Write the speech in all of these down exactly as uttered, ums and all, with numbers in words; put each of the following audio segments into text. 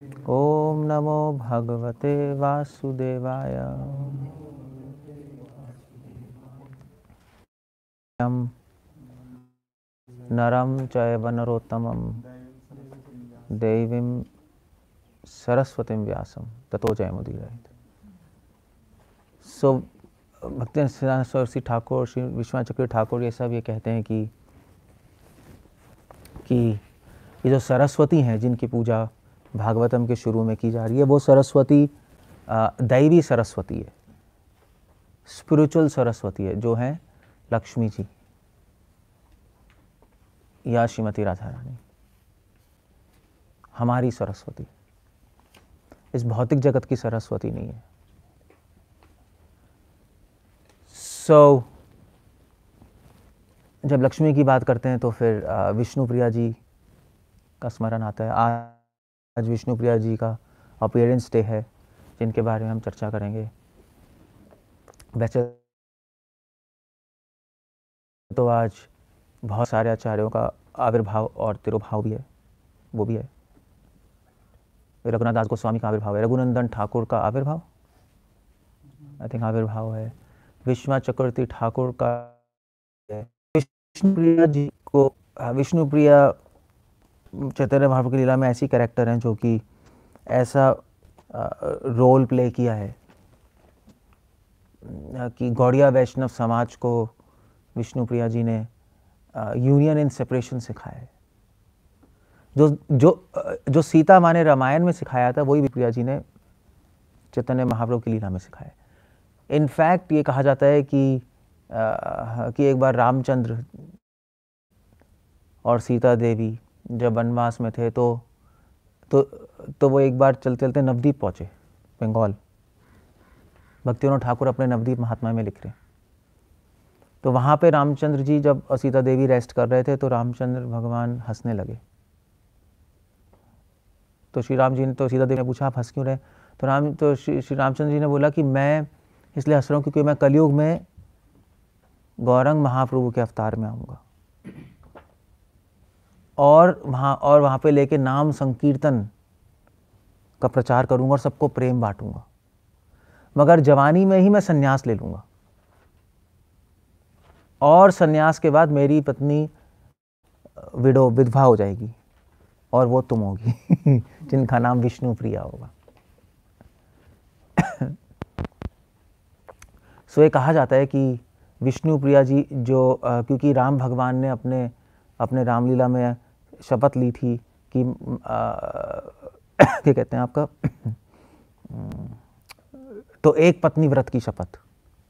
ओम नमो भगवते वासुदेवाय। नरं चैव नरोत्तमं देवीं सरस्वतीं व्यासं ततो जयमुदीरयेत्। सो भक्ति सरस्वती ठाकुर, श्री विश्वनाथ चक्रवर्ती ठाकुर, ये सब ये कहते हैं कि कि ये जो सरस्वती हैं जिनकी पूजा भागवतम के शुरू में की जा रही है, वो सरस्वती दैवी सरस्वती है, स्पिरिचुअल सरस्वती है, जो है लक्ष्मी जी या श्रीमती राधा रानी, हमारी सरस्वती। इस भौतिक जगत की सरस्वती नहीं है। सो so, जब लक्ष्मी की बात करते हैं तो फिर विष्णुप्रिया जी का स्मरण आता है। आज विष्णुप्रिया जी का अपीयरेंस डे है, जिनके बारे में हम चर्चा करेंगे। वैसे तो आज बहुत सारे आचार्यों का आविर्भाव और तिरुभाव भी है, वो भी है। रघुनाथ दास गोस्वामी का आविर्भाव है, रघुनंदन ठाकुर का आविर्भाव आई थिंक आविर्भाव है, विश्वनाथ चक्रवर्ती ठाकुर का है। विष्णुप्रिया जी को, विष्णुप्रिया चैतन्य महाप्रभु की लीला में ऐसी कैरेक्टर हैं जो कि ऐसा रोल प्ले किया है कि गौड़िया वैष्णव समाज को विष्णुप्रिया जी ने यूनियन इन सेपरेशन सिखाया है। जो जो जो सीता माँ ने रामायण में सिखाया था, वही विष्णुप्रिया जी ने चैतन्य महाप्रभु की लीला में सिखाया है। इनफैक्ट ये कहा जाता है कि आ, कि एक बार रामचंद्र और सीता देवी जब वनवास में थे तो तो तो वो एक बार चलते चलते नवद्वीप पहुँचे, बंगाल। भक्तिविनोद ठाकुर अपने नवद्वीप महात्मा में लिख रहे हैं। तो वहाँ पे रामचंद्र जी जब सीता देवी रेस्ट कर रहे थे तो रामचंद्र भगवान हंसने लगे। तो श्री राम जी ने, तो सीता देवी ने पूछा आप हंस क्यों रहे? तो राम तो श्री श्री रामचंद्र जी ने बोला कि मैं इसलिए हंस रहा हूँ क्योंकि मैं कलयुग में गौरंग महाप्रभु के अवतार में आऊँगा और वहाँ और वहाँ पे लेके नाम संकीर्तन का प्रचार करूँगा और सबको प्रेम बांटूंगा, मगर जवानी में ही मैं संन्यास ले लूँगा और संन्यास के बाद मेरी पत्नी विडो विधवा हो जाएगी और वो तुम होगी जिनका नाम विष्णुप्रिया होगा। सो ये कहा जाता है कि विष्णुप्रिया जी जो आ, क्योंकि राम भगवान ने अपने अपने रामलीला में शपथ ली थी कि क्या कहते हैं आपका तो एक पत्नी व्रत की शपथ,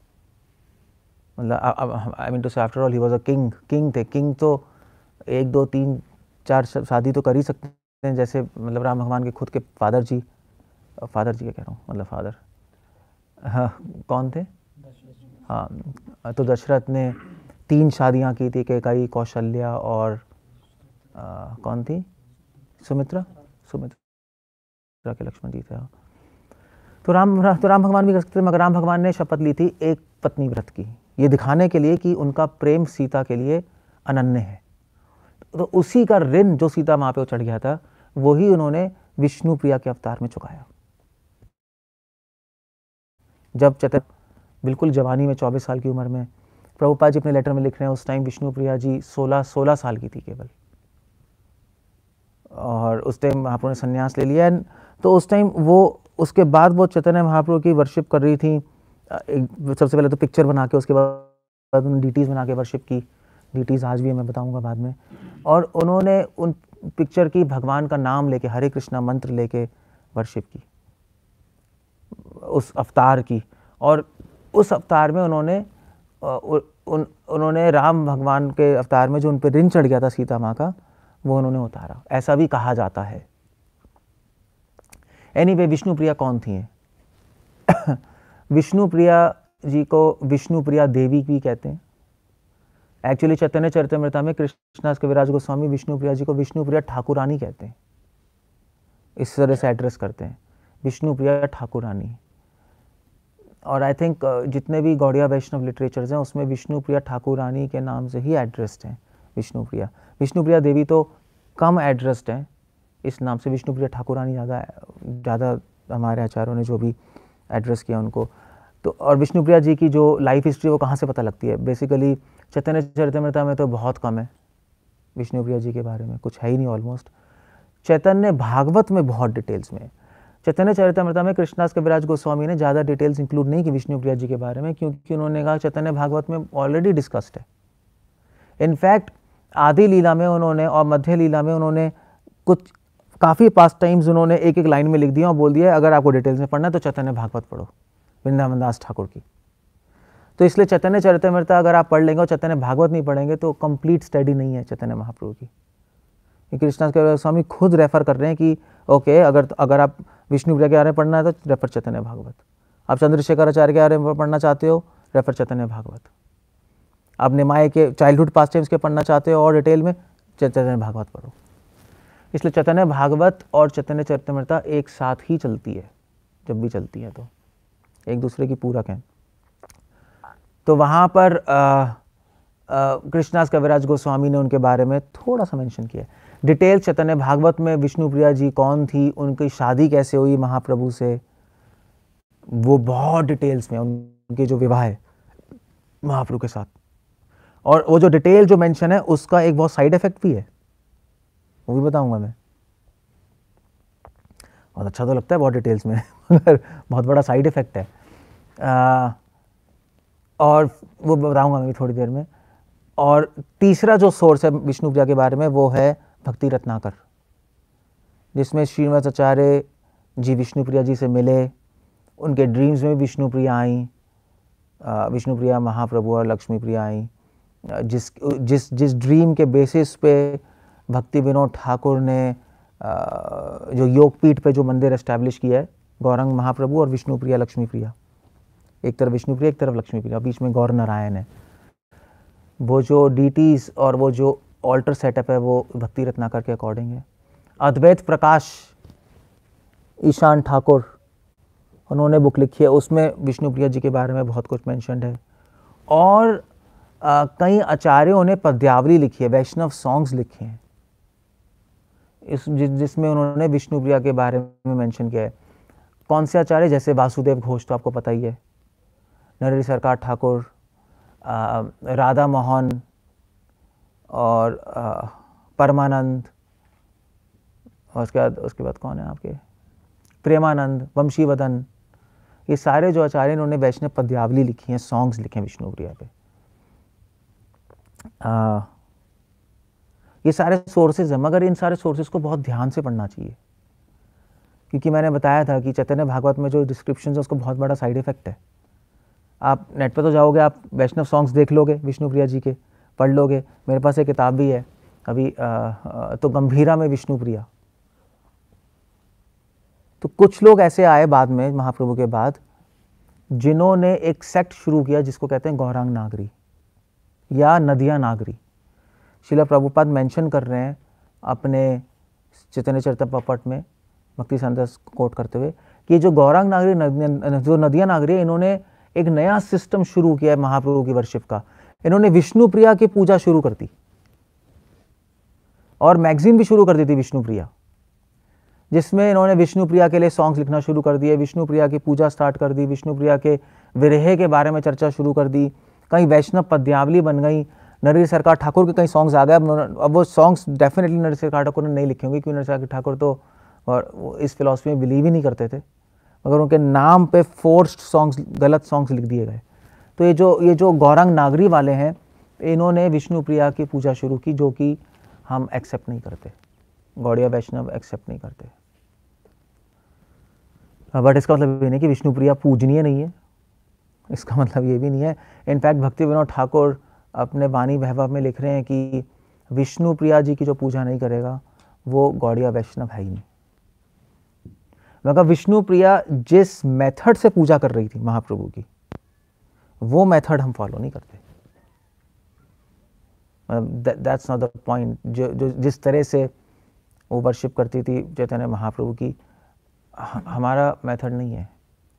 मतलब I mean to say after all he was a king king थे। किंग तो एक दो तीन चार शादी तो कर ही सकते हैं, जैसे मतलब राम भगवान के खुद के फादर जी फादर जी क्या कह रहा हूँ मतलब फादर हाँ कौन थे, हाँ तो दशरथ ने तीन शादियाँ की थी, कैकेयी, कौशल्या और आ, कौन थी, सुमित्रा सुमित्रा के लक्ष्मण जी थे। तो राम तो राम भगवान भी कर सकते थे, मगर राम भगवान ने शपथ ली थी एक पत्नी व्रत की, ये दिखाने के लिए कि उनका प्रेम सीता के लिए अनन्य है। तो उसी का ऋण जो सीता माँ पे चढ़ गया था, वही उन्होंने विष्णुप्रिया के अवतार में चुकाया। जब चैतन्य बिल्कुल जवानी में चौबीस साल की उम्र में, प्रभुपाद जी अपने लेटर में लिख रहे हैं उस टाइम विष्णुप्रिया जी सोलह सोलह साल की थी केवल, और उस टाइम महाप्रभु ने संन्यास ले लिया। तो उस टाइम वो उसके बाद वो चैतन्य महाप्रभु की वर्शिप कर रही थी। सबसे पहले तो पिक्चर बना के, उसके बाद उन्होंने डीटीज बना के वर्शिप की। डीटीज आज भी है, मैं बताऊंगा बाद में। और उन्होंने उन पिक्चर की भगवान का नाम लेके, हरे कृष्णा मंत्र लेके वर्शिप की उस अवतार की। और उस अवतार में उन्होंने उन उन्होंने राम भगवान के अवतार में जो उन पर ऋण चढ़ गया था सीता माँ का, वो उन्होंने उतारा, ऐसा भी कहा जाता है। एनीवे anyway, विष्णुप्रिया कौन थी? विष्णुप्रिया जी को विष्णुप्रिया देवी भी कहते हैं। एक्चुअली चैतन्य चरितमृता में कृष्णदास कविराज गोस्वामी विष्णुप्रिया जी को विष्णुप्रिया ठाकुरानी कहते हैं, इस तरह से एड्रेस करते हैं, विष्णुप्रिया ठाकुरानी। और आई थिंक जितने भी गौड़िया वैष्णव लिटरेचर्स हैं उसमें विष्णुप्रिया ठाकुरानी के नाम से ही एड्रेस्ड हैं विष्णुप्रिया। विष्णुप्रिया देवी तो कम एड्रेस्ड हैं, इस नाम से विष्णुप्रिया ठाकुरानी ज़्यादा ज़्यादा हमारे आचार्यों ने जो भी एड्रेस किया उनको। तो और विष्णुप्रिया जी की जो लाइफ हिस्ट्री वो कहाँ से पता लगती है? बेसिकली चैतन्य चरितमृता में तो बहुत कम है विष्णुप्रिया जी के बारे में, कुछ है ही नहीं ऑलमोस्ट। चैतन्य भागवत में बहुत डिटेल्स में। चैतन्य चरितमृता में कृष्णदास कविराज गोस्वामी ने ज़्यादा डिटेल्स इंक्लूड नहीं की विष्णुप्रिया जी के बारे में, क्योंकि उन्होंने कहा चैतन्य भागवत में ऑलरेडी डिस्कस्ड है। इनफैक्ट आदि लीला में उन्होंने और मध्य लीला में उन्होंने कुछ काफ़ी पास्ट टाइम्स उन्होंने एक एक लाइन में लिख दिया और बोल दिया अगर आपको डिटेल्स में पढ़ना है तो चैतन्य भागवत पढ़ो वृंदावन दास ठाकुर की। तो इसलिए चैतन्य चरितमृता अगर आप पढ़ लेंगे और चैतन्य भागवत नहीं पढ़ेंगे तो कंप्लीट स्टडी नहीं है चैतन्य महाप्रभु की। कृष्णदास कविराज स्वामी खुद रेफर कर रहे हैं कि ओके अगर अगर आप विष्णुप्रिया के बारे में पढ़ना है तो रेफर चैतन्य भागवत, आप चंद्रशेखर आचार्य के बारे में पढ़ना चाहते हो रेफर चैतन्य भागवत, आप निमाय के चाइल्डहुड पास्ट टाइम्स के पढ़ना चाहते हो और डिटेल में चैतन्य भागवत पढ़ो। इसलिए चैतन्य भागवत और चैतन्य चरितमृता एक साथ ही चलती है, जब भी चलती है तो एक दूसरे की पूरक हैं। तो वहाँ पर कृष्णदास कविराज गोस्वामी ने उनके बारे में थोड़ा सा मेंशन किया है। डिटेल चैतन्य भागवत में विष्णुप्रिया जी कौन थी, उनकी शादी कैसे हुई महाप्रभु से, वो बहुत डिटेल्स में, उनके जो विवाह है महाप्रभु के साथ, और वो जो डिटेल जो मेंशन है उसका एक बहुत साइड इफेक्ट भी है, वो भी बताऊंगा मैं। बहुत अच्छा तो लगता है बहुत डिटेल्स में मगर बहुत बड़ा साइड इफेक्ट है, आ, और वो बताऊंगा मैं भी थोड़ी देर में। और तीसरा जो सोर्स है विष्णुप्रिया के बारे में वो है भक्ति रत्नाकर, जिसमें श्रीनिवास आचार्य जी विष्णुप्रिया जी से मिले, उनके ड्रीम्स में विष्णुप्रिया आई, विष्णुप्रिया महाप्रभु और लक्ष्मीप्रिया आई, जिस जिस जिस ड्रीम के बेसिस पे भक्ति विनोद ठाकुर ने जो योगपीठ पे जो मंदिर एस्टैब्लिश किया है, गौरंग महाप्रभु और विष्णुप्रिया लक्ष्मीप्रिया, एक तरफ विष्णुप्रिया एक तरफ लक्ष्मीप्रिया, बीच में गौर नारायण है। वो जो डीटीज और वो जो ऑल्टर सेटअप है वो भक्ति रत्नाकर के अकॉर्डिंग है। अद्वैत प्रकाश ईशान ठाकुर उन्होंने बुक लिखी है, उसमें विष्णुप्रिया जी के बारे में बहुत कुछ मेंशन्ड है। और आ, कई आचार्यों ने पद्यावली लिखी है, वैष्णव सॉन्ग्स लिखे हैं इस जिस, जिसमें उन्होंने विष्णुप्रिया के बारे में मेंशन किया है। कौन से आचार्य? जैसे वासुदेव घोष तो आपको पता ही है, नरहरि सरकार ठाकुर, राधा मोहन और आ, परमानंद, और उसके बाद उसके बाद कौन है आपके, प्रेमानंद, वंशीवदन, ये सारे जो आचार्य इन्होंने वैष्णव पद्यावली लिखी हैं, सॉन्ग्स लिखे हैं विष्णुप्रिया पे। आ, ये सारे सोर्सेज हैं, मगर इन सारे सोर्सेज को बहुत ध्यान से पढ़ना चाहिए, क्योंकि मैंने बताया था कि चैतन्य भागवत में जो डिस्क्रिप्शन है उसको बहुत बड़ा साइड इफेक्ट है। आप नेट पे तो जाओगे, आप वैष्णव सॉन्ग्स देख लोगे विष्णुप्रिया जी के, पढ़ लोगे। मेरे पास एक किताब भी है अभी, आ, आ, तो गंभीरा में विष्णुप्रिया। तो कुछ लोग ऐसे आए बाद में महाप्रभु के बाद जिन्होंने एक सेक्ट शुरू किया जिसको कहते हैं गौरांग नागरी या नदिया नागरी। श्रील प्रभुपाद मेंशन कर रहे हैं अपने चैतन्य चरितमृत में भक्ति संदेश कोट करते हुए कि जो गौरांग नागरी नदिया, जो नदिया नागरी है, इन्होंने एक नया सिस्टम शुरू किया है महाप्रभु की वर्शिप का। इन्होंने विष्णुप्रिया की पूजा शुरू कर दी और मैगजीन भी शुरू कर दी थी विष्णुप्रिया, जिसमें इन्होंने विष्णुप्रिया के लिए सॉन्ग्स लिखना शुरू कर दिए, विष्णुप्रिया की पूजा स्टार्ट कर दी, विष्णुप्रिया के विरह के बारे में चर्चा शुरू कर दी, कई वैष्णव पद्यावली बन गई। नरहरि सरकार ठाकुर के कई सॉन्ग्स आ गए। अब वो सॉन्ग्स डेफिनेटली नरहरि सरकार ठाकुर ने नहीं लिखे होंगे, क्योंकि नरहरि सरकार ठाकुर तो और इस फिलॉसफी में बिलीव ही नहीं करते थे, मगर उनके नाम पे फोर्स्ड सॉन्ग्स, गलत सॉन्ग्स लिख दिए गए। तो ये जो ये जो गौरांग नागरी वाले हैं, इन्होंने विष्णुप्रिया की पूजा शुरू की, जो कि हम एक्सेप्ट नहीं करते, गौड़िया वैष्णव एक्सेप्ट नहीं करते। बट इसका मतलब ये नहीं कि विष्णुप्रिया पूजनीय नहीं है, इसका मतलब ये भी नहीं है। इनफैक्ट भक्ति विनोद ठाकुर अपने वाणी वैभव में लिख रहे हैं कि विष्णुप्रिया जी की जो पूजा नहीं करेगा वो गौड़िया वैष्णव है ही नहीं। मगर विष्णुप्रिया जिस मेथड से पूजा कर रही थी महाप्रभु की, वो मेथड हम फॉलो नहीं करते। That's not the point. जो जो जिस तरह से वो वर्शिप करती थी चैतन्य महाप्रभु की, हमारा मेथड नहीं है।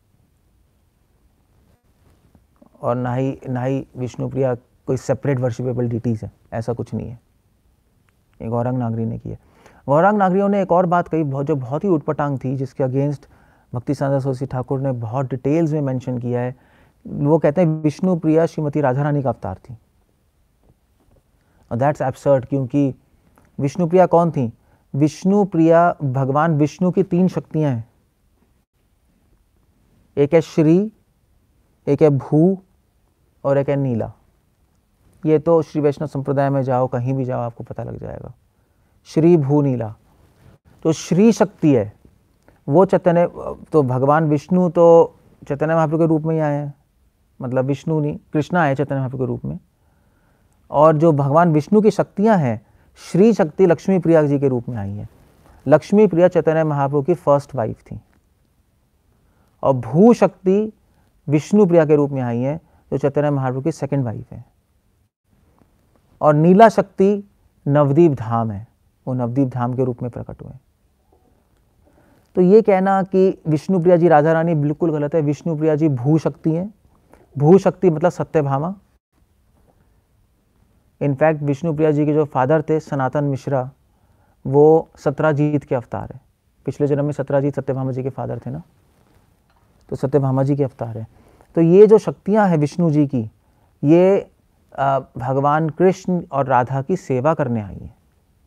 और ना ही ना ही विष्णुप्रिया कोई सेपरेट वर्शिपेबल डिटीज है, ऐसा कुछ नहीं है। ये गौरांग नागरी ने किया। गौरांग नागरियों ने एक और बात कही बहुत जो बहुत ही उटपटांग थी, जिसके अगेंस्ट भक्ति साधना सरस्वती ठाकुर ने बहुत डिटेल्स में मेंशन किया है। वो कहते हैं विष्णु प्रिया श्रीमती राधा रानी का अवतार थी। और दैट्स एब्सर्ड, क्योंकि विष्णु प्रिया कौन थी? विष्णु प्रिया भगवान विष्णु की तीन शक्तियां हैं, एक है श्री, एक है भू और एक है नीला। ये तो श्री वैष्णव संप्रदाय में जाओ, कहीं भी जाओ, आपको पता लग जाएगा। श्री भू नीला, तो श्री शक्ति है वो चैतन्य, तो भगवान विष्णु तो चैतन्य महाप्रभु के रूप में ही आए हैं, मतलब विष्णु नहीं, कृष्णा है चैतन्य महाप्रभु के रूप में। और जो भगवान विष्णु की शक्तियां हैं, श्री शक्ति लक्ष्मी प्रिया जी के रूप में आई है। लक्ष्मी प्रिया चैतन्य महाप्रभु की फर्स्ट वाइफ थी। और भू शक्ति विष्णु प्रिया के रूप में आई है, जो चैतन्य महाप्रभु की सेकंड वाइफ है। और नीला शक्ति नवदीप धाम है, वो नवदीप धाम के रूप में प्रकट हुए। तो ये कहना कि विष्णु प्रिया जी राधा रानी बिल्कुल गलत है। विष्णु प्रिया जी भू शक्ति हैं। भू शक्ति मतलब सत्यभामा। इनफैक्ट विष्णु प्रिया जी के जो फादर थे सनातन मिश्रा, वो सत्राजीत के अवतार है। पिछले जन्म में सत्राजीत सत्यभामा जी के फादर थे ना, तो सत्यभामा जी के अवतार है। तो ये जो शक्तियां हैं विष्णु जी की, ये आ, भगवान कृष्ण और राधा की सेवा करने आई है।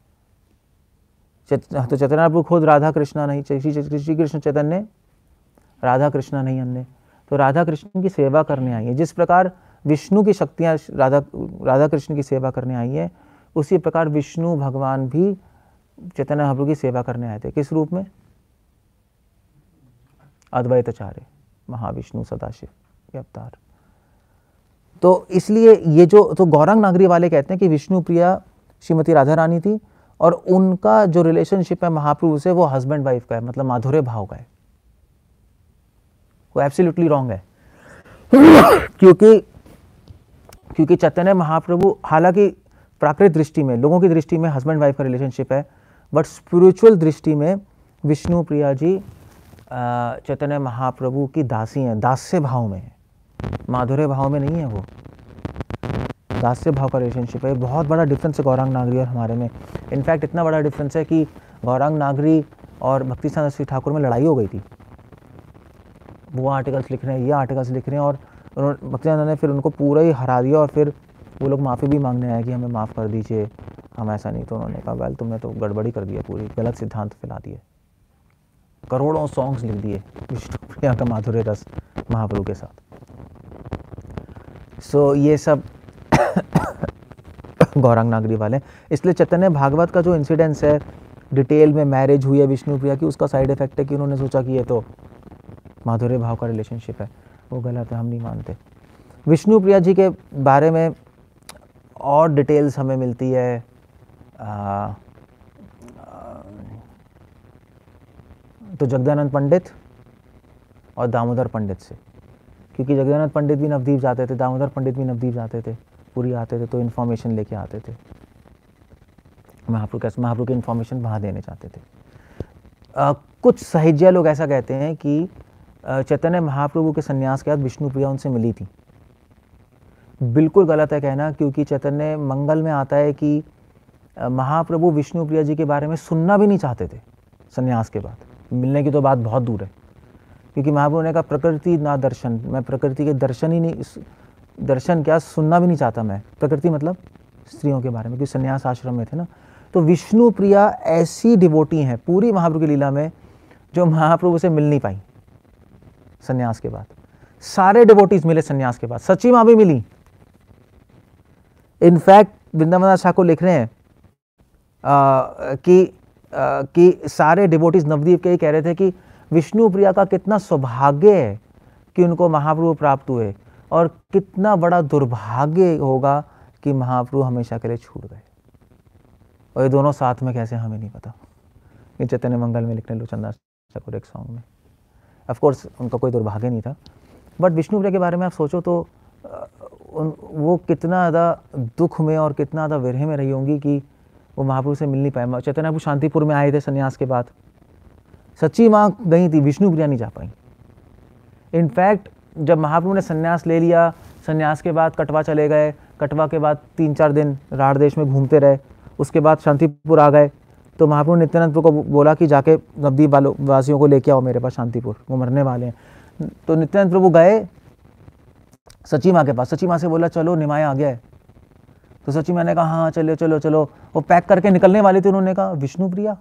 तो चैतन्य महाप्रभु खुद राधा कृष्णा नहीं, श्री कृष्ण चैतन्य राधा कृष्णा नहीं अन्य, तो राधा कृष्ण की सेवा करने आई है। जिस प्रकार विष्णु की शक्तियां राधा राधा कृष्ण की सेवा करने आई है, उसी प्रकार विष्णु भगवान भी चैतन्य महाप्रभु की सेवा करने आए थे। किस रूप में? अद्वैताचार्य महाविष्णु सदाशिव के अवतार। तो इसलिए ये जो तो गौरांग नागरी वाले कहते हैं कि विष्णु प्रिया श्रीमती राधा रानी थी, और उनका जो रिलेशनशिप है महाप्रभु से वो हस्बैंड वाइफ का है, मतलब माधुर्य भाव का है। वो एब्सोल्युटली रॉन्ग है। क्योंकि क्योंकि चैतन्य महाप्रभु, हालांकि प्राकृतिक दृष्टि में, लोगों की दृष्टि में हस्बैंड वाइफ का रिलेशनशिप है, बट स्पिरिचुअल दृष्टि में विष्णु प्रिया जी चैतन्य महाप्रभु की दासी हैं, दास्य भाव में है, माधुर्य भाव में नहीं है। वो दास्य भाव का रिलेशनशिप है। बहुत बड़ा डिफरेंस है गौरांग नागरी और हमारे में। इनफैक्ट इतना बड़ा डिफरेंस है कि गौरांग नागरी और भक्ति साधना सरस्वती ठाकुर में लड़ाई हो गई थी। वो आर्टिकल्स लिख रहे हैं, ये आर्टिकल्स लिख रहे हैं, और उन्होंने भक्ति साधना ने फिर उनको पूरा ही हरा दिया, और फिर वो लोग माफ़ी भी मांगने आए कि हमें माफ़ कर दीजिए, हम ऐसा नहीं। तो उन्होंने कहा वेल तुमने तो गड़बड़ी कर दिया, पूरी गलत सिद्धांत फैला दिए, करोड़ों सॉन्ग्स लिख दिए विष्णु प्रिया का माधुर्य रस महाप्रभु के साथ। सो so, ये सब गौरांग नागरी वाले। इसलिए चैतन्य भागवत का जो इंसिडेंस है, डिटेल में मैरिज हुई है विष्णु प्रिया की, उसका साइड इफेक्ट है कि उन्होंने सोचा कि ये तो माधुर्य भाव का रिलेशनशिप है, वो गलत है, हम नहीं मानते। विष्णु प्रिया जी के बारे में और डिटेल्स हमें मिलती है आ, आ, तो जगदानंद पंडित और दामोदर पंडित से, क्योंकि जगदानंद पंडित भी नवदीप जाते थे, दामोदर पंडित भी नवदीप जाते थे, पूरी आते थे, तो इन्फॉर्मेशन लेके आते थे, महाप्रभु कैसे महाप्रभु की इन्फॉर्मेशन वहाँ देने चाहते थे। आ, कुछ साहिज्य लोग ऐसा कहते हैं कि चैतन्य महाप्रभु के संन्यास के बाद विष्णु प्रिया उनसे मिली थी। बिल्कुल गलत है कहना, क्योंकि चैतन्य मंगल में आता है कि महाप्रभु विष्णु प्रिया जी के बारे में सुनना भी नहीं चाहते थे संन्यास के बाद। मिलने की तो बात बहुत दूर है, क्योंकि महाप्रभु ने कहा प्रकृति ना दर्शन, मैं प्रकृति के दर्शन ही नहीं, दर्शन क्या सुनना भी नहीं चाहता मैं। प्रकृति मतलब स्त्रियों के बारे में, क्योंकि संन्यास आश्रम में थे ना। तो विष्णु प्रिया ऐसी डिवोटी हैं पूरी महाप्रभु की लीला में, जो महाप्रभु से मिल नहीं पाई संन्यास के बाद। सारे डिवोटीज मिले संन्यास के बाद, सच्ची माँ भी मिली। इनफैक्ट वृंदावन दास ठाकुर लिख रहे हैं आ, कि आ, कि सारे डिवोटीज नवदीप के ही कह रहे थे कि विष्णु प्रिया का कितना सौभाग्य है कि उनको महाप्रभु प्राप्त हुए, और कितना बड़ा दुर्भाग्य होगा कि महाप्रभु हमेशा के लिए छूट गए। और ये दोनों साथ में कैसे हमें नहीं पता। ये चैतन्य मंगल में लिखने लोचन दास ठाकुर एक सॉन्ग में। ऑफ कोर्स उनका कोई दुर्भाग्य नहीं था, बट विष्णु प्रिया के बारे में आप सोचो तो उन, वो कितना ज़्यादा दुख में और कितना ज़्यादा विरह में रही होंगी कि वो महाप्रभु से मिल नहीं पाए। चैतन्य महाप्रभु शांतिपुर में आए थे संन्यास के बाद, सच्ची माँ गई थी, विष्णु प्रिया नहीं जा पाई। इनफैक्ट जब महाप्रभु ने संन्यास ले लिया, संन्यास के बाद कटवा चले गए, कटवा के बाद तीन चार दिन राढ़ देश में घूमते रहे, उसके बाद शांतिपुर आ गए, तो महाप्रभु ने नित्यानंद प्रभु को बोला कि जाके नवद्वीप वालों वासियों को लेके आओ मेरे पास शांतिपुर, वो मरने वाले हैं। तो नित्यानंद प्रभु गए सची माँ के पास, सची माँ से बोला चलो निमाय आ गया है। तो सची माँ ने कहा हाँ चलो चलो चलो। वो पैक करके निकलने वाली थी, उन्होंने कहा विष्णु प्रिया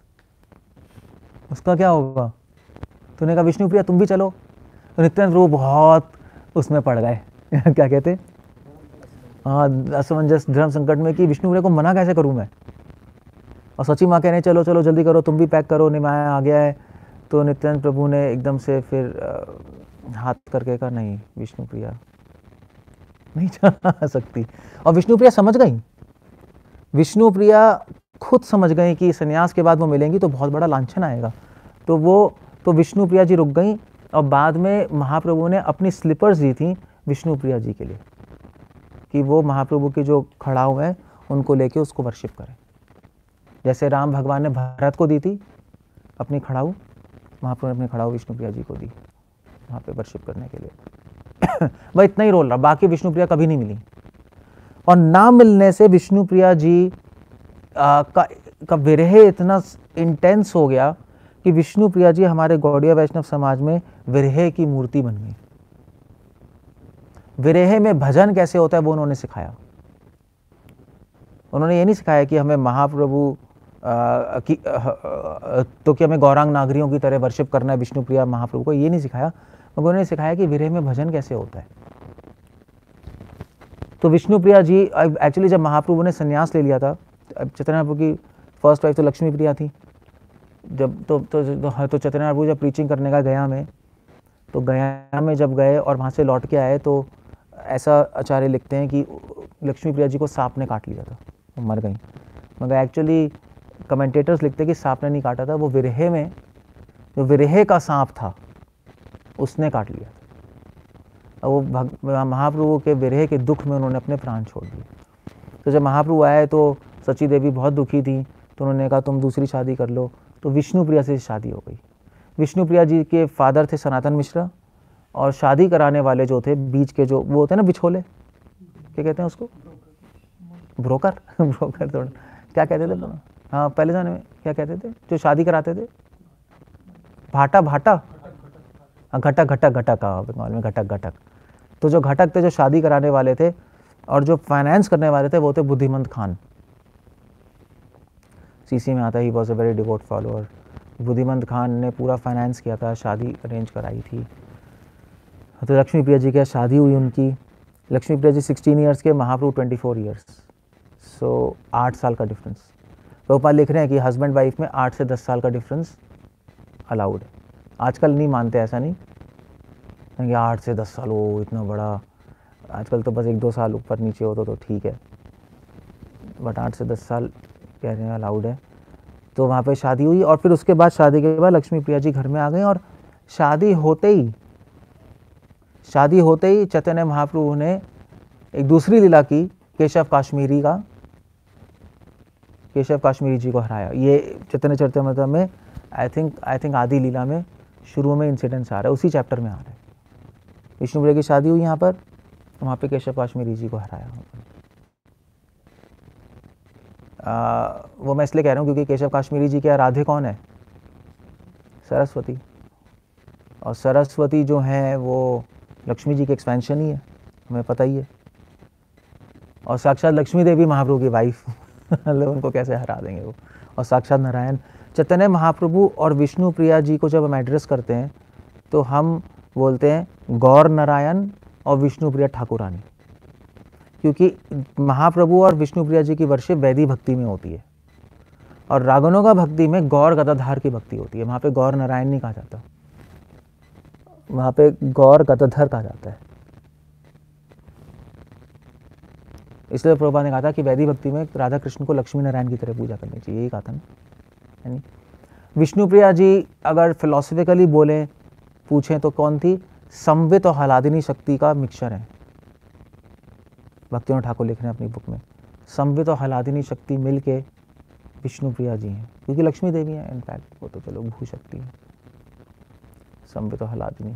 उसका क्या होगा? तो उन्होंने कहा विष्णु प्रिया तुम भी चलो। तो नित्यानंद प्रभु बहुत उसमें पड़ गए क्या कहते, हाँ असमंजस धर्म संकट में कि विष्णु प्रिया को मना कैसे करूँ मैं। और सची माँ कह रहे चलो चलो जल्दी करो, तुम भी पैक करो, निमाय आ गया है। तो नित्यानंद प्रभु ने एकदम से फिर आ, हाथ करके कहा नहीं विष्णु प्रिया नहीं जा सकती। और विष्णु प्रिया समझ गई, विष्णु प्रिया खुद समझ गई कि संन्यास के बाद वो मिलेंगी तो बहुत बड़ा लांछन आएगा। तो वो तो विष्णु प्रिया जी रुक गई और बाद में महाप्रभु ने अपनी स्लीपर्स दी थी विष्णु प्रिया जी के लिए कि वो महाप्रभु के जो खड़ाऊ हैं उनको लेके उसको वर्शिप करें। जैसे राम भगवान ने भरत को दी थी अपनी खड़ाऊ, महाप्रभु ने अपनी खड़ाऊ विष्णु प्रिया जी को दी वहाँ पे वर्शिप करने के लिए। वह इतना ही रोल रहा, बाकी विष्णु प्रिया कभी नहीं मिली। और ना मिलने से विष्णु प्रिया जी आ, का, का विरह इतना इंटेंस हो गया कि विष्णु प्रिया जी हमारे गौड़िया वैष्णव समाज में विरह की मूर्ति बन गई। विरह में भजन कैसे होता है वो उन्होंने सिखाया। उन्होंने ये नहीं सिखाया कि हमें महाप्रभु आ, की, आ, आ, तो कि हमें गौरांग नागरियों की तरह वर्शिप करना है विष्णु प्रिया महाप्रभु को, ये नहीं सिखाया। मगर उन्होंने सिखाया कि विरह में भजन कैसे होता है। तो विष्णु प्रिया जी एक्चुअली जब महाप्रभु ने संन्यास ले लिया था, चैतन्य प्रभु की फर्स्ट वाइफ तो लक्ष्मी प्रिया थी। जब तो तो, तो, तो चैतन्य प्रभु जब प्रीचिंग करने का गया में, तो गया में जब गए और वहाँ से लौट के आए तो ऐसा आचार्य लिखते हैं कि लक्ष्मी प्रिया जी को सांप ने काट लिया था, वो मर गई। मगर एक्चुअली कमेंटेटर्स लिखते हैं कि सांप ने नहीं काटा था, वो विरह में जो विरह का सांप था उसने काट लिया था। वो महाप्रभु के विरह के दुख में उन्होंने अपने प्राण छोड़ दिए। तो जब महाप्रभु आए तो सची देवी बहुत दुखी थी, तो उन्होंने कहा तुम दूसरी शादी कर लो। तो विष्णु प्रिया से शादी हो गई। विष्णु प्रिया जी के फादर थे सनातन मिश्रा, और शादी कराने वाले जो थे बीच के जो वो होते हैं ना बिछोले, क्या कहते हैं उसको, ब्रोकर ब्रोकर थोड़ा क्या कहते थे, हाँ पहले जाने में क्या कहते थे जो शादी कराते थे, भाटा भाटा हाँ घटक घटक घटक हाँ बंगाल में घटक घटक। तो जो घटक थे जो शादी कराने वाले थे और जो फाइनेंस करने वाले थे वो थे बुद्धिमंत खान। सीसी में आता ही was a very devout follower. Buddhimanta Khan ने पूरा फाइनेंस किया था, शादी अरेंज कराई थी। तो लक्ष्मी प्रिया जी की शादी हुई उनकी। लक्ष्मी प्रिया जी सिक्सटीन ईयर्स के, Mahaprabhu twenty four years, so आठ साल का डिफरेंस। प्रभुपाद लिख रहे हैं कि हस्बैंड वाइफ में आठ से दस साल का डिफरेंस अलाउड है। आजकल नहीं मानते, ऐसा नहीं कि आठ से दस साल हो इतना बड़ा, आजकल तो बस एक दो साल ऊपर नीचे हो तो, तो ठीक है, बट आठ से दस साल कह रहे हैं अलाउड है। तो वहाँ पे शादी हुई और फिर उसके बाद शादी के बाद लक्ष्मी प्रिया जी घर में आ गई। और शादी होते ही शादी होते ही चैतन्य महाप्रभु ने एक दूसरी लीला की, केशव काश्मीरी का केशव काश्मीरी जी को हराया। ये चैतन्य चरितामृत में आई थिंक आई थिंक आदि लीला में शुरू में इंसिडेंट्स आ रहा है, उसी चैप्टर में आ रहा है। विष्णु प्रिया की शादी हुई यहाँ पर, वहाँ पे केशव काश्मीरी जी को हराया। आ, वो मैं इसलिए कह रहा हूँ क्योंकि केशव काश्मीरी जी के राधे कौन है, सरस्वती। और सरस्वती जो है वो लक्ष्मी जी की एक्सपेंशन ही है, हमें पता ही है। और साक्षात लक्ष्मी देवी महाप्रभु की वाइफ उनको कैसे हरा देंगे वो। और साक्षात नारायण चैतन्य महाप्रभु और विष्णु प्रिया जी को जब हम एड्रेस करते हैं तो हम बोलते हैं गौर नारायण और विष्णु प्रिया ठाकुरानी, क्योंकि महाप्रभु और विष्णु प्रिया जी की वर्शिप वैदिक भक्ति में होती है और रागनों का भक्ति में गौर गदाधार की भक्ति होती है। वहाँ पे गौर नारायण नहीं कहा जाता, वहाँ पे गौर गदाधर कहा जाता है। इसलिए प्रभुपाद ने कहा था कि वैदिक भक्ति में राधा कृष्ण को लक्ष्मी नारायण की तरह पूजा करनी चाहिए, यही कहा था ना। यानी विष्णु प्रिया जी अगर फिलोसफिकली बोलें पूछें तो कौन थी, संवित और हलादिनी शक्ति का मिक्सचर है। भक्तियों ठाकुर लिख रहे हैं अपनी बुक में, संवित और हलादिनी शक्ति मिल के विष्णु प्रिया जी हैं, क्योंकि लक्ष्मी देवी हैं इनफैक्ट, वो तो चलो भू शक्ति है, संवित और हलादिनी।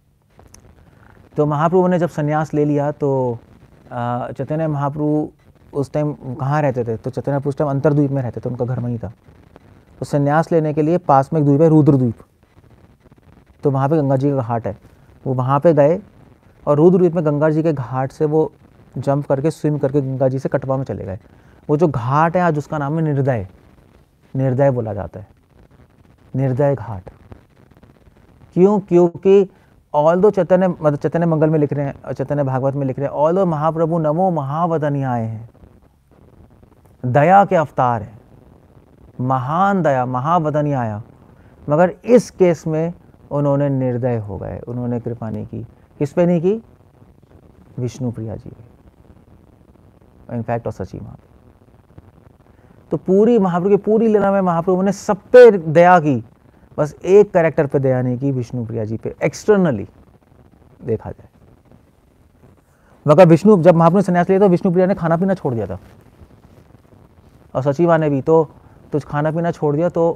तो महाप्रभु ने जब संन्यास ले लिया तो चैतन्य महाप्रभु उस टाइम कहाँ रहते थे, तो चैतन्य महाप्रभु उस टाइम अंतरद्वीप में रहते थे, उनका घर वहीं था। तो संन्यास लेने के लिए पास में एक द्वीप है रुद्रद्वीप, तो वहाँ पे गंगा जी का घाट है, वो वहाँ पे गए और रुद्रद्वीप में गंगा जी के घाट से वो जंप करके स्विम करके गंगा जी से कटवा में चले गए। वो जो घाट है आज उसका नाम है निर्दय, निर्दय बोला जाता है, निर्दय घाट। क्यों? क्योंकि ऑल दो चैतन्य मतलब चैतन्य मंगल में लिख रहे हैं, चैतन्य भागवत में लिख रहे हैं, ऑल दो महाप्रभु नमो महावदन्याय हैं, दया के अवतार है, महान दया महावदन्याय, मगर इस केस में उन्होंने निर्दय हो गए, उन्होंने कृपा नहीं की। किस पे नहीं की? विष्णु प्रिया जी पे, इनफैक्ट और सची माँ पे। तो पूरी महाप्रभु की पूरी लीला में महाप्रभु ने सब पे दया की, बस एक कैरेक्टर पे दया नहीं की, विष्णु प्रिया जी पे, एक्सटर्नली देखा जाए। मगर विष्णु जब महाप्रभु ने संन्यास लिया तो विष्णु प्रिया ने खाना पीना छोड़ दिया था, और सचिवा ने भी, तो तो खाना पीना छोड़ दिया। तो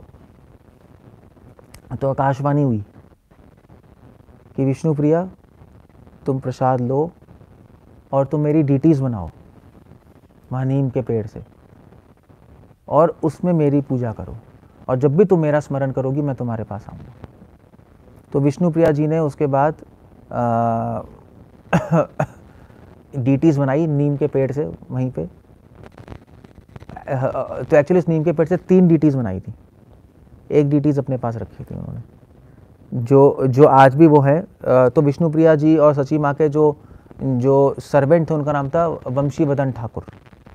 तो आकाशवाणी हुई कि विष्णु प्रिया तुम प्रसाद लो और तुम मेरी डीटीज बनाओ वहाँ नीम के पेड़ से, और उसमें मेरी पूजा करो, और जब भी तुम मेरा स्मरण करोगी मैं तुम्हारे पास आऊँगा। तो विष्णु प्रिया जी ने उसके बाद डीटीज बनाई नीम के पेड़ से वहीं पे। तो एक्चुअली इस नीम के पेड़ से तीन डीटीज बनाई थी, एक डीटीज अपने पास रखी थी उन्होंने, जो जो आज भी वो है। तो विष्णु प्रिया जी और सची माँ के जो जो सर्वेंट थे उनका नाम था वंशीवदन ठाकुर।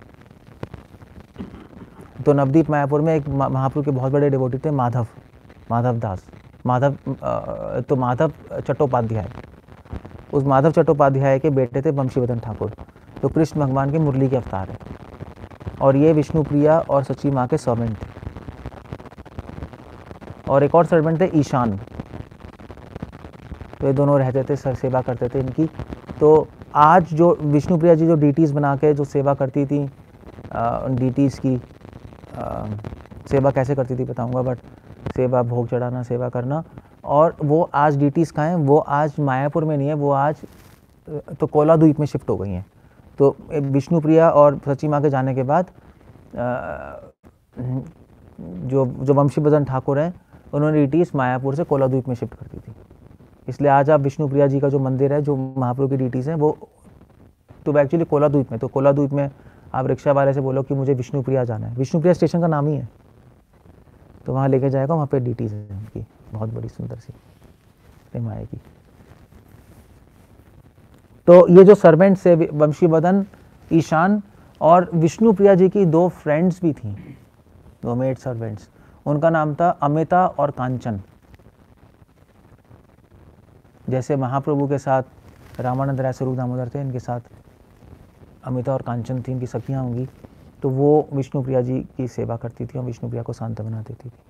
तो नवदीप मायापुर में एक महाप्रभु के बहुत बड़े डिवोटी थे, माधव माधव दास माधव तो माधव चट्टोपाध्याय, उस माधव चट्टोपाध्याय के बेटे थे वंशीवदन ठाकुर, तो कृष्ण भगवान के मुरली के अवतार है, और ये विष्णु प्रिया और सची माँ के सर्वेंट थे। और एक और सर्वेंट थे ईशान, तो ये दोनों रहते थे, सर सेवा करते थे इनकी। तो आज जो विष्णु प्रिया जी जो डीटीज बना के जो सेवा करती थी, उन डीटीज की आ, सेवा कैसे करती थी बताऊंगा, बट सेवा भोग चढ़ाना, सेवा करना, और वो आज डीटीज कहाँ हैं? वो आज मायापुर में नहीं है, वो आज तो कोला द्वीप में शिफ्ट हो गई हैं। तो विष्णु प्रिया और सची माँ के जाने के बाद जो जो वंशीवदन ठाकुर हैं उन्होंने डीटीज मायापुर से कोला द्वीप में शिफ्ट कर दी थी। इसलिए आज आप विष्णु प्रिया जी का जो मंदिर है, जो महाप्रभु की डीटीज हैं, वो तो एक्चुअली कोला द्वीप में, तो कोला द्वीप में आप रिक्शा वाले से बोलो कि मुझे विष्णु प्रिया जाना है, विष्णु प्रिया स्टेशन का नाम ही है, तो वहाँ लेके जाएगा, वहाँ पे डीटीज है उनकी बहुत बड़ी सुंदर सी प्रेम आएगी। तो ये जो सर्वेंट्स है वंशीवदन, ईशान और विष्णु प्रिया जी की दो फ्रेंड्स भी थी, दो मेड सर्वेंट्स, उनका नाम था अमिता और कांचन। जैसे महाप्रभु के साथ रामानंद राय स्वरूप दामोदर थे, इनके साथ अमिता और कांचन थी, इनकी सखियाँ होंगी, तो वो विष्णु प्रिया जी की सेवा करती थी और विष्णु प्रिया को शांत बना देती थी।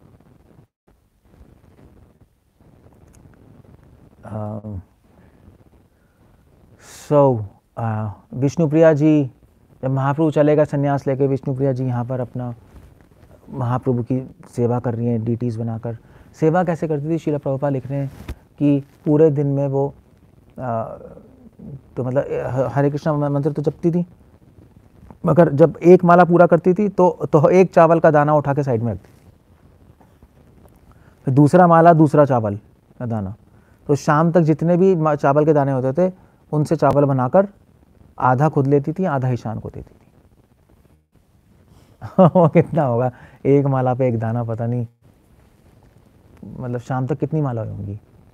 सो विष्णु प्रिया जी जब महाप्रभु चले गए संन्यास लेके, विष्णु प्रिया जी यहाँ पर अपना महाप्रभु की सेवा कर रही हैं डीटीज बनाकर। सेवा कैसे करती थी? श्रील प्रभुपाद लिख रहे हैं कि पूरे दिन में वो आ, तो मतलब हरे कृष्णा मंत्र तो जपती थी, मगर जब एक माला पूरा करती थी तो तो एक चावल का दाना उठा के साइड में रखती थी, फिर दूसरा माला दूसरा चावल का दाना, तो शाम तक जितने भी चावल के दाने होते थे उनसे चावल बनाकर आधा खुद लेती थी, आधा ईशान को देती थी। वो कितना होगा एक माला पे एक दाना, पता नहीं मतलब शाम तक कितनी माला होंगी।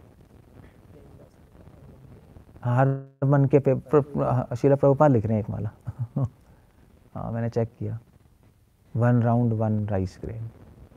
हर मन के पे श्रील प्रभुपाद लिख रहे हैं एक माला। हाँ मैंने चेक किया, one round one rice grain.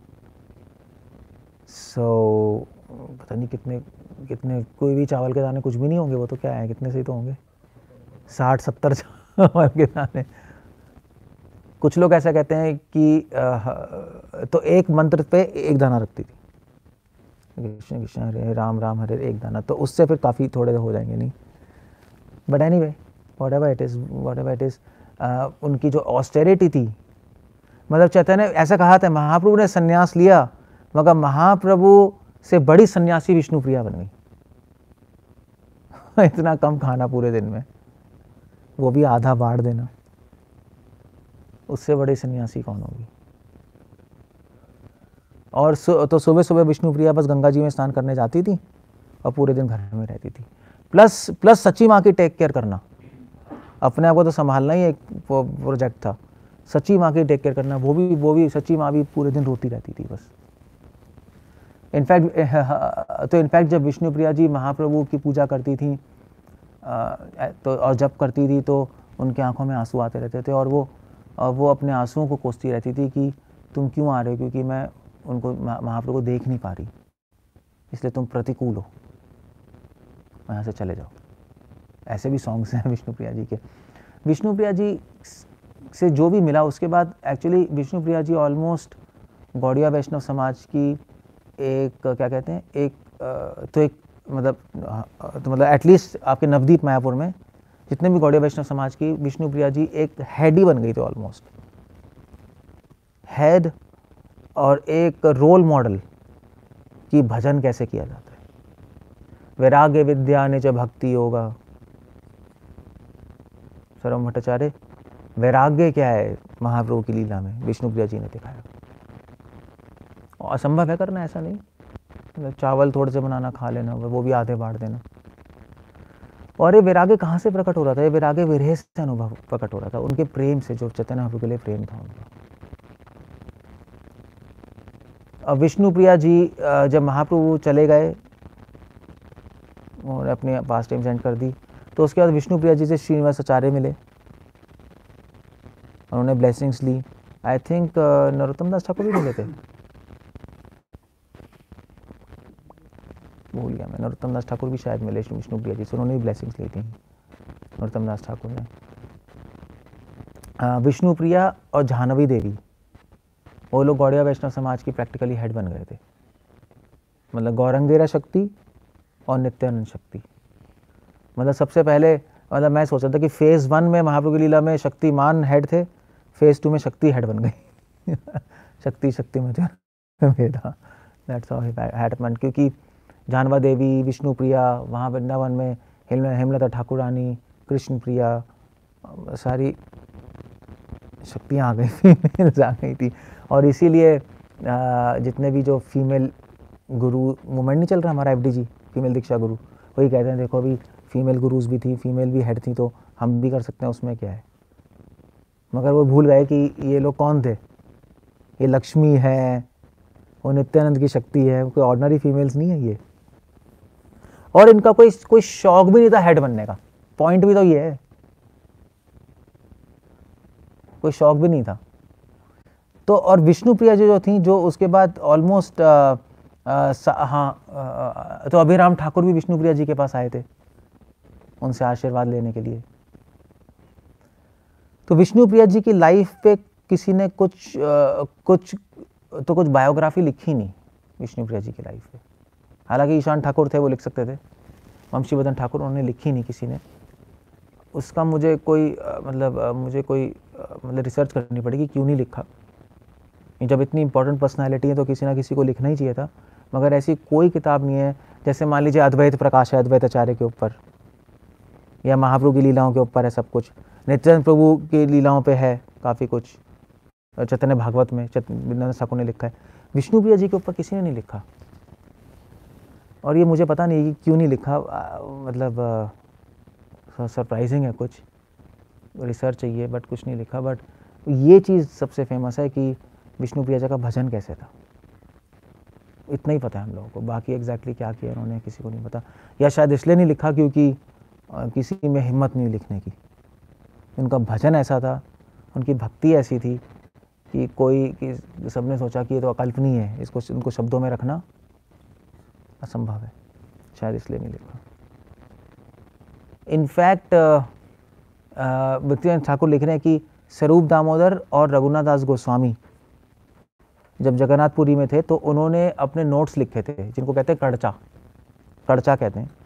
So पता नहीं कितने कितने कोई भी चावल के दाने कुछ भी नहीं होंगे, वो तो क्या है, कितने से तो होंगे साठ सत्तर चावल के दाने। कुछ लोग ऐसा कहते हैं कि आ, तो एक मंत्र पे एक दाना रखती थी, कृष्ण कृष्ण हरे राम राम हरे एक दाना, तो उससे फिर काफ़ी थोड़े हो जाएंगे नहीं, but anyway whatever it is whatever it is उनकी जो ऑस्टेरिटी थी, मतलब चैतन्य ऐसा कहा था महाप्रभु ने संन्यास लिया मगर महाप्रभु से बड़ी सन्यासी विष्णु प्रिया बन गई। इतना कम खाना पूरे दिन में, वो भी आधा बांट देना। उससे बड़े सन्यासी कौन होगी। और सु, तो सुबह सुबह विष्णुप्रिया बस गंगा जी में स्नान करने जाती थी और पूरे दिन घर में रहती थी। प्लस प्लस सच्ची माँ की टेक केयर करना, अपने आप को तो संभालना ही एक प्रोजेक्ट था, सच्ची माँ की टेक केयर करना, वो भी वो भी सच्ची माँ भी पूरे दिन रोती रहती थी बस। इनफैक्ट तो इनफैक्ट जब विष्णुप्रिया जी महाप्रभु की पूजा करती थी तो और जब करती थी तो उनकी आंखों में आंसू आते रहते थे और वो वो अपने आंसुओं को कोसती रहती थी कि तुम क्यों आ रहे हो, क्योंकि मैं उनको महाप्रभु को देख नहीं पा रही, इसलिए तुम प्रतिकूल हो, यहाँ से चले जाओ। ऐसे भी सॉन्ग्स हैं विष्णुप्रिया जी के। विष्णुप्रिया जी से जो भी मिला उसके बाद एक्चुअली विष्णुप्रिया जी ऑलमोस्ट गौड़िया वैष्णव समाज की एक क्या कहते हैं एक तो एक मतलब तो मतलब एटलीस्ट आपके नवदीप मायापुर में जितने भी गौड़िया वैष्णव समाज की, विष्णुप्रिया जी एक हेड ही बन गई थी, ऑलमोस्ट हेड और एक रोल मॉडल कि भजन कैसे किया जाता है। वैराग्य विद्या निज भक्ति योगा, सर्वम भट्टाचार्य, वैराग्य क्या है महाप्रभु की लीला में विष्णुप्रिया जी ने दिखाया। और असंभव है करना, ऐसा नहीं, मतलब चावल थोड़े से बनाना, खा लेना, वो भी आधे बांट देना। और ये वैराग्य कहाँ से प्रकट हो रहा था? ये वैराग्य विरह से अनुभव प्रकट हो रहा था, उनके प्रेम से, जो चैतन्य महाप्रभु के लिए प्रेम था उनका। अब विष्णुप्रिया जी जब महाप्रभु चले गए और अपने पास टाइम सेंड कर दी, तो उसके बाद विष्णुप्रिया जी से श्रीनिवास आचार्य मिले, उन्होंने ब्लेसिंग्स ली। आई थिंक नरोत्तम दास ठाकुर भी मिले थे, भूल गया मैं, नरोत्तम दास ठाकुर भी शायद मिले विष्णुप्रिया जी से, उन्होंने भी ब्लेसिंग्स ली थी नरोत्तम दास ठाकुर ने। विष्णुप्रिया और जाह्नवी देवी, वो लोग गौड़िया वैष्णव समाज की प्रैक्टिकली हेड बन गए थे, मतलब गौरंगेरा शक्ति और नित्यानंद शक्ति। मतलब सबसे पहले मतलब मैं सोचा था कि फेज वन में महाप्रभु की लीला में शक्तिमान हेड थे, फेज टू में शक्ति हेड बन गई शक्ति शक्ति में भेदा, दैट्स हाउ इट हैपेंड। क्योंकि जाह्नवी देवी, विष्णुप्रिया, वहाँ वृंदावन में हेमलता ठाकुरानी, कृष्ण प्रिया, सारी शक्तियाँ आ गई, फीमेल्स आ गई थी। और इसीलिए जितने भी जो फीमेल गुरु मूवमेंट नहीं चल रहा हमारा, एफ डी जी फीमेल दीक्षा गुरु, वही कहते हैं देखो अभी फीमेल गुरुज भी थी, फीमेल भी हेड थी, तो हम भी कर सकते हैं, उसमें क्या है। मगर वो भूल गए कि ये लोग कौन थे, ये लक्ष्मी है, वो नित्यानंद की शक्ति है, कोई ऑर्डिनरी फीमेल्स नहीं है ये। और इनका कोई कोई शौक भी नहीं था हेड बनने का, पॉइंट भी तो ये है, कोई शौक भी नहीं था। तो और विष्णुप्रिया जी जो थी, जो उसके बाद ऑलमोस्ट हाँ तो अभिराम ठाकुर भी विष्णुप्रिया जी के पास आए थे उनसे आशीर्वाद लेने के लिए। तो विष्णुप्रिया जी की लाइफ पे किसी ने कुछ आ, कुछ तो कुछ बायोग्राफी लिखी नहीं विष्णुप्रिया जी की लाइफ पे। हालांकि ईशान ठाकुर थे, वो लिख सकते थे, वंशीवर्धन ठाकुर, उन्होंने लिखी नहीं किसी ने। उसका मुझे कोई आ, मतलब आ, मुझे कोई आ, मतलब रिसर्च करनी पड़ेगी क्यों नहीं लिखा। जब इतनी इंपॉर्टेंट पर्सनालिटी है तो किसी ना किसी को लिखना ही चाहिए था, मगर ऐसी कोई किताब नहीं है। जैसे मान लीजिए अद्वैत प्रकाश है, अद्वैत आचार्य के ऊपर, या महाप्रभु की लीलाओं के ऊपर है सब कुछ, नित्यानंद प्रभु की लीलाओं पे है काफ़ी कुछ, चैतन्य भागवत में चैतन्य ठाकुर ने लिखा है। विष्णुप्रिया जी के ऊपर किसी ने नहीं लिखा, और ये मुझे पता नहीं कि क्यों नहीं लिखा, आ, मतलब सरप्राइजिंग है, कुछ रिसर्च चाहिए, बट कुछ नहीं लिखा। बट ये चीज़ सबसे फेमस है कि विष्णुप्रिया जी का भजन कैसे था, इतना ही पता है हम लोगों को, बाकी एग्जैक्टली क्या किया उन्होंने किसी को नहीं पता। या शायद इसलिए नहीं लिखा क्योंकि किसी में हिम्मत नहीं लिखने की। उनका भजन ऐसा था, उनकी भक्ति ऐसी थी कि कोई कि सबने सोचा कि ये तो अकल्पनीय है, इसको उनको शब्दों में रखना असंभव है, शायद इसलिए नहीं लिखा। इनफैक्ट नित्यानंद ठाकुर लिख रहे हैं कि स्वरूप दामोदर और रघुनाथ दास गोस्वामी जब जगन्नाथपुरी में थे तो उन्होंने अपने नोट्स लिखे थे, जिनको कहते हैं कड़चा, कड़चा कहते हैं,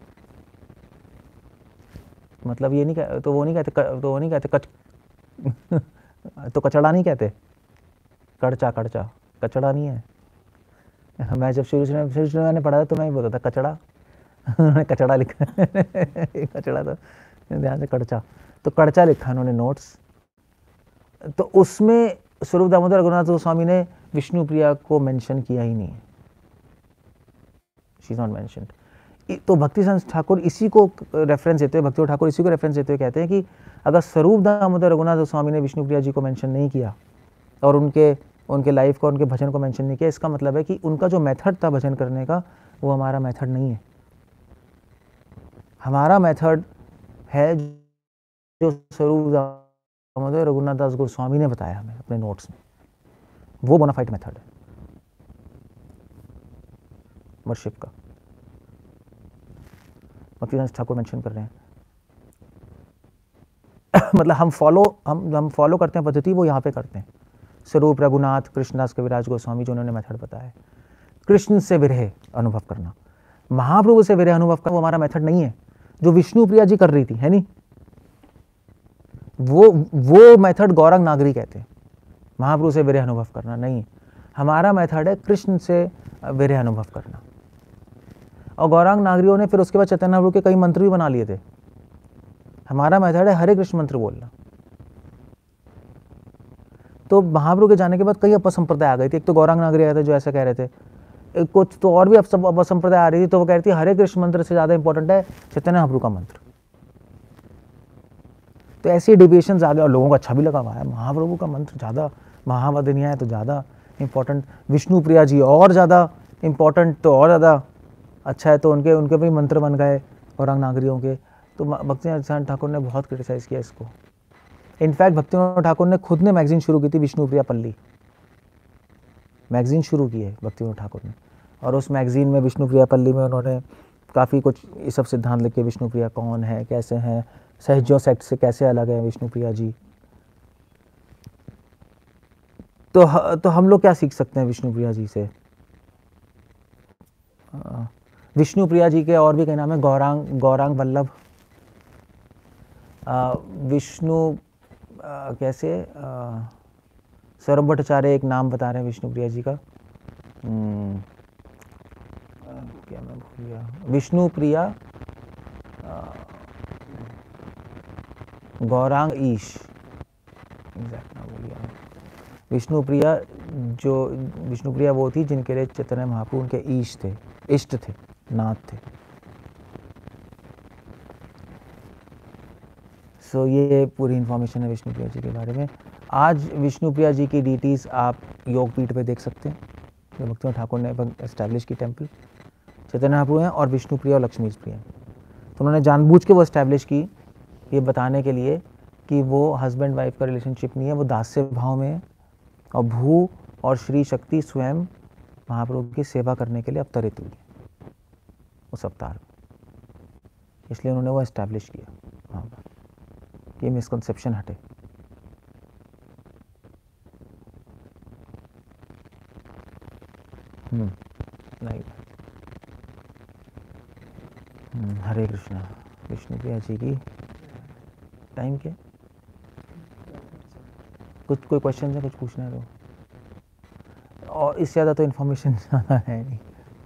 मतलब ये नहीं कह, तो वो नहीं कहते तो वो नहीं कहते कच तो कचड़ा नहीं कहते, कड़चा, कड़चा, कचड़ा नहीं है। मैं जब शुरू शुरू शुरू शुरू मैंने पढ़ा था तो मैं ही बोलता था कचड़ा, उन्होंने कचड़ा लिखा कचड़ा, तो ध्यान से कड़चा, तो कड़चा लिखा उन्होंने नोट्स। तो उसमें स्वरूप दामोदर रघुनाथ गोस्वामी ने विष्णु प्रिया को मेंशन किया ही नहीं है, शी इज नॉट मेंशन्ड। तो भक्ति संत ठाकुर इसी को रेफरेंस देते हुए भक्ति ठाकुर इसी को रेफरेंस देते हुए कहते हैं कि अगर स्वरूप दामोदर रघुनाथ गोस्वामी ने विष्णु प्रिया जी को मेंशन नहीं किया और उनके उनके लाइफ को, उनके भजन को मेंशन नहीं किया, इसका मतलब है कि उनका जो मेथड था भजन करने का वो हमारा मेथड नहीं है। हमारा मेथड है जो स्वरूप दामोदर रघुनाथ दास गोस्वामी ने बताया हमें अपने नोट्स में, वो बोनाफाइड मेथड है वर्शिप का। भक्तिदास ठाकुर मेंशन कर रहे हैं मतलब हम फॉलो हम हम फॉलो करते हैं पद्धति, वो यहाँ पे करते हैं। स्वरूप रघुनाथ कृष्णदास कविराज गोस्वामी जो उन्होंने मेथड बताया, कृष्ण से विरह अनुभव करना, महाप्रभु से विरह अनुभव करना, वो हमारा मेथड नहीं है जो विष्णु प्रिया जी कर रही थी, है नहीं। वो वो मेथड गौरांग नागरी कहते हैं, महाप्रभु से विरह अनुभव करना नहीं। हमारा मेथड है कृष्ण से विरह अनुभव करना। और गौरांग नागरियों ने फिर उसके बाद चैतन्य प्रभु के कई मंत्र भी बना लिए थे। हमारा मेथड है हरे कृष्ण मंत्र बोलना। तो महाप्रभु के जाने के बाद कई अपसंप्रदाय आ गई थी। एक तो गौरांग नागरी आए थे जो ऐसा कह रहे थे, एक कुछ तो और भी अपसंप्रदाय आ रही थी, तो वो कह रही थी हरे कृष्ण मंत्र से ज्यादा इंपॉर्टेंट है चैतन्य महाप्रभु का मंत्र। तो ऐसी डिविएशंस आ गए और लोगों को अच्छा भी लगा हुआ है, महाप्रभु का मंत्र ज्यादा महावदनीय है तो ज्यादा इंपॉर्टेंट, विष्णु प्रिया जी और ज्यादा इंपॉर्टेंट तो और ज्यादा अच्छा है, तो उनके उनके भी मंत्र बन गए गौरांग नागरियों के। तो भक्तिनाथ ठाकुर ने बहुत क्रिटिसाइज किया इसको। इनफैक्ट भक्तिनाथ ठाकुर ने खुद ने मैगजीन शुरू की थी, विष्णु प्रिया पल्ली मैगजीन शुरू की है भक्तिनाथ ठाकुर ने, और उस मैगजीन में विष्णु प्रिया पल्ली में उन्होंने काफ़ी कुछ ये सब सिद्धांत लिखे, विष्णु प्रिया कौन है, कैसे हैं, सहजों सेक्ट से कैसे अलग है विष्णु प्रिया जी। तो तो हम लोग क्या सीख सकते हैं विष्णु प्रिया जी से? विष्णु प्रिया जी के और भी कई नाम है, गौरांग गौरांग वल्लभ, विष्णु कैसे सौरभ भट्टाचार्य एक नाम बता रहे हैं विष्णु प्रिया जी का, hmm, क्या मैं भूल गया, विष्णु प्रिया गौरांग ईश, एग्जैक्ट नाम भूल गया। विष्णु प्रिया जो विष्णु प्रिया वो थी जिनके लिए चैतन्य महाप्रभु उनके ईश थे, इष्ट थे, नाथ थे। सो so, ये पूरी इन्फॉर्मेशन है विष्णु प्रिया जी के बारे में। आज विष्णु प्रिया जी की डीटीज़ आप योगपीठ पे देख सकते हैं, जो भक्तिनाथ ठाकुर ने एस्टैब्लिश की टेम्पल, चैतन्य महाप्रभु हैं और विष्णु प्रिया और लक्ष्मी प्रिया। तो उन्होंने जानबूझ के वो एस्टैब्लिश की ये बताने के लिए कि वो हस्बैंड वाइफ का रिलेशनशिप नहीं है, वो दास्य भाव में है और भू और श्री शक्ति स्वयं महाप्रभु की सेवा करने के लिए अवतरित हुई है उस अवतार में, इसलिए उन्होंने वो एस्टैब्लिश किया वहाँ पर, ये मिसकंसेप्शन हटे। हम्म नहीं हम्म हरे कृष्णा। विष्णु प्रिया जी की टाइम के कुछ कोई क्वेश्चन है, कुछ पूछना है तो, और इससे ज़्यादा तो इन्फॉर्मेशन ज़्यादा है नहीं।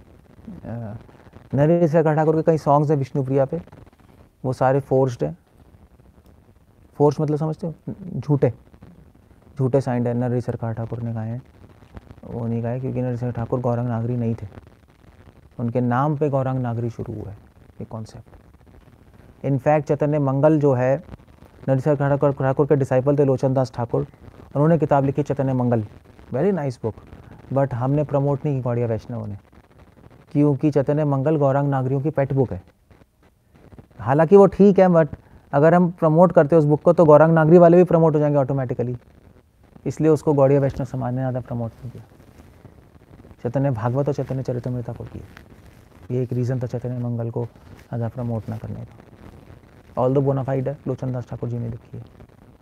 नरेश शेखर ठाकुर के कई सॉन्ग्स हैं विष्णु प्रिया पे, वो सारे फोर्स्ड हैं। फोर्स मतलब समझते हो, झूठे झूठे साइंड है, नरेश शेखर ठाकुर ने गाए हैं, वो नहीं गाए क्योंकि नरेश शेखर ठाकुर गौरांग नागरी नहीं थे, उनके नाम पे गौरांग नागरी शुरू हुआ है ये कॉन्सेप्ट। इनफैक्ट चैतन्य मंगल जो है, नरेश शेखर ठाकुर ठाकुर के डिसाइपल थे लोचन दास ठाकुर, उन्होंने किताब लिखी Chaitanya Mangal, very nice book, but हमने प्रमोट नहीं की गौड़िया वैष्णव ने, क्योंकि चैतन्य मंगल गौरांग नागरियों की पेट बुक है। हालांकि वो ठीक है, बट अगर हम प्रमोट करते हैं उस बुक को तो गौरांग नागरी वाले भी प्रमोट हो जाएंगे ऑटोमेटिकली, इसलिए उसको गौड़िया वैष्णव समाज ने ज़्यादा प्रमोट नहीं किया। चैतन्य भागवत और चैतन्य चरितमृता को किया, ये एक रीज़न था चैतन्य मंगल को ज़्यादा प्रमोट ना करने का। ऑल दो बोनाफाइड है, लोचन दास ठाकुर जी ने लिखी है।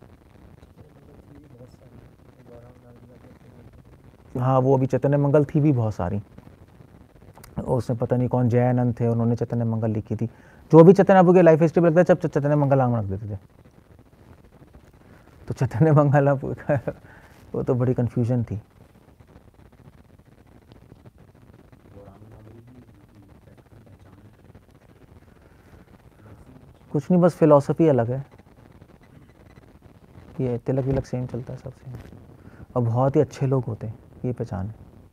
हाँ, वो अभी चैतन्य मंगल थी भी बहुत सारी, उसमें पता नहीं कौन जयानंद थे, उन्होंने चैतन्य मंगल लिखी थी। जो भी चैतन्य प्रभु के लाइफ हिस्ट्री में लगता है जब चैतन्य मंगल नाम रख देते थे, तो चैतन्य मंगल वो तो बड़ी कंफ्यूजन थी। कुछ नहीं, बस फिलॉसफी अलग है, ये तिलक विलक सेम चलता है, सब सेम, और बहुत ही अच्छे लोग होते हैं, ये पहचान है।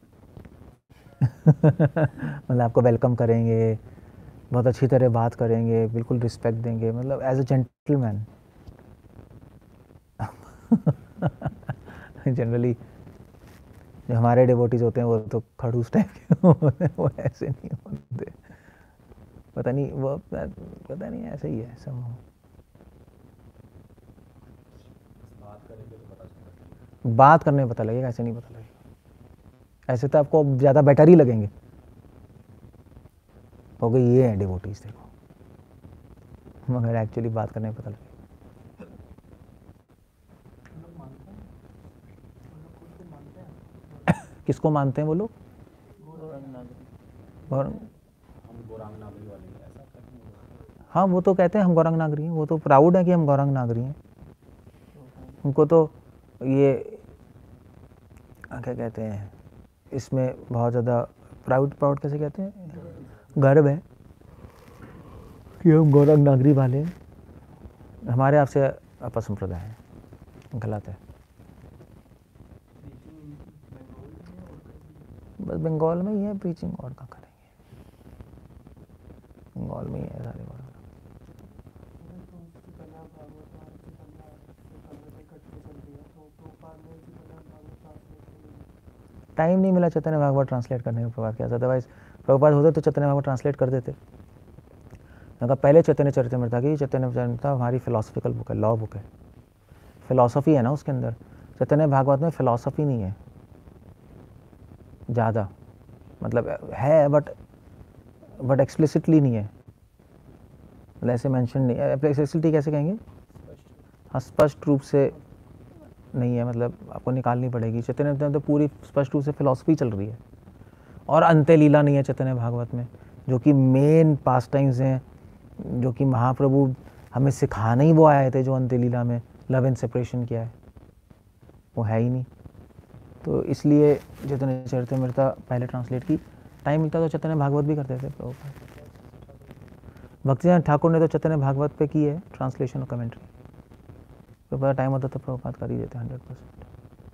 मतलब आपको वेलकम करेंगे, बहुत अच्छी तरह बात करेंगे, बिल्कुल रिस्पेक्ट देंगे, मतलब एज अ जेंटलमैन। जनरली जो हमारे डिवोटीज होते हैं वो तो खड़ूस टाइप के होते हैं, वो ऐसे नहीं होते, पता नहीं वो पता नहीं ऐसे ही है सब। बात करने में पता लगेगा, ऐसे नहीं पता लगेगा। ऐसे तो आपको ज़्यादा बेटर ही लगेंगे, हो गई ये है डिवोटीज देखो, मगर एक्चुअली बात करने में पता लगेगा। किसको मानते हैं वो लोग? हाँ, वो तो कहते हैं हम गौरंग नागरी हैं, वो तो प्राउड है कि हम गौरंग नागरी हैं। उनको तो ये क्या कहते हैं, इसमें बहुत ज़्यादा प्राउड, प्राउड कैसे कहते हैं, गर्व है कि हम गौरंग नागरी वाले हैं। हमारे आपसे अपसंप्रदाय है, गलत है। बस बंगाल में ही है प्रीचिंग, और कहाँ करेंगे, बंगाल में ही है सारे बात। टाइम नहीं मिला चैतन्य भागवत ट्रांसलेट करने का प्रभाव क्या, अदरवाइज प्रभुपाद होते तो चैतन्य भागवत ट्रांसलेट कर देते। उनका पहले चैतन्य चरितमृता की, चैतन्य चरितमृता हमारी फिलोसफिकल बुक है, लॉ बुक है, फिलोसफी है ना उसके अंदर। चैतन्य भागवत में फिलोसफी नहीं है ज़्यादा, मतलब है बट बट एक्सप्लिसिटली नहीं है, मतलब ऐसे मेंशन नहीं है। एक्सप्लिसिटली कैसे कहेंगे, हाँ स्पष्ट रूप से नहीं है, मतलब आपको निकालनी पड़ेगी। चैतन्य तो पूरी स्पष्ट रूप से फिलॉसफी चल रही है, और अंत्य लीला नहीं है चैतन्य भागवत में, जो कि मेन पास टाइम्स हैं, जो कि महाप्रभु हमें सिखाने ही वो आए थे, जो अंत्य लीला में लव एंड सेपरेशन किया है, वो है ही नहीं। तो इसलिए चैतन्य चरितमृता पहले ट्रांसलेट की, टाइम मिलता तो चैतन्य भागवत भी करते थे प्रभुपाद। भक्तिनाथ ठाकुर ने तो चैतन्य भागवत पे की है ट्रांसलेशन और कमेंट्री, तो टाइम होता तो प्रभुपाद कर ही देते हंड्रेड परसेंट,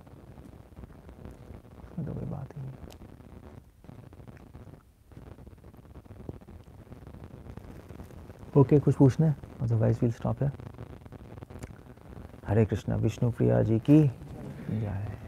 तो कोई बात ही नहीं। ओके, कुछ पूछना है, अदरवाइज विल स्टॉप है। हरे कृष्णा। विष्णु प्रिया जी की जय।